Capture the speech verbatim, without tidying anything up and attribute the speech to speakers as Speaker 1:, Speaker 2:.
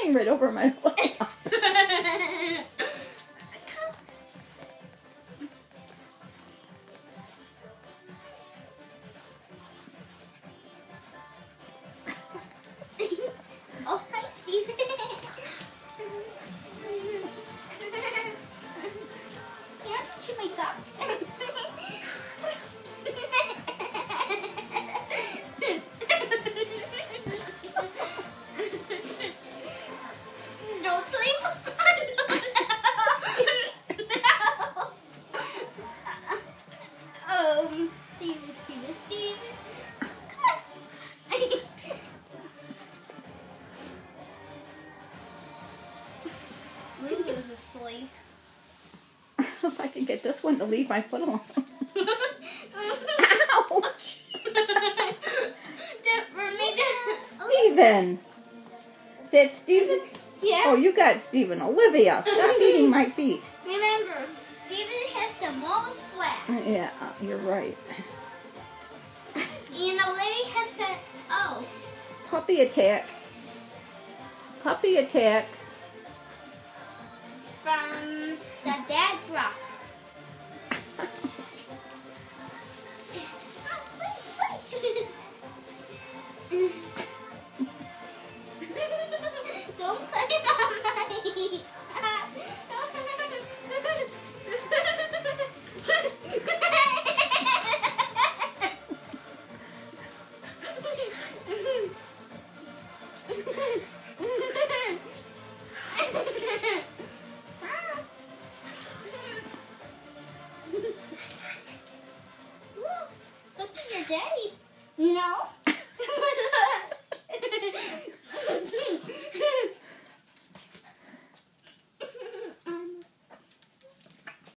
Speaker 1: came right over my foot.
Speaker 2: Oh, hi, Steve. Can I touch my sock? Don't sleep. um, Steven, Steven, Steven. Come on. Lulu's asleep.
Speaker 1: If I can get this one to leave my foot alone. Ouch! Steven! Is that Steven?
Speaker 2: Yeah.
Speaker 1: Oh, you got Steven. Olivia, stop eating my feet.
Speaker 2: Remember, Steven has the most flat.
Speaker 1: Yeah, you're right.
Speaker 2: And Olivia has the, oh.
Speaker 1: Puppy attack. Puppy attack.
Speaker 2: From the dad rock. Don't play on me. Look to your daddy. No.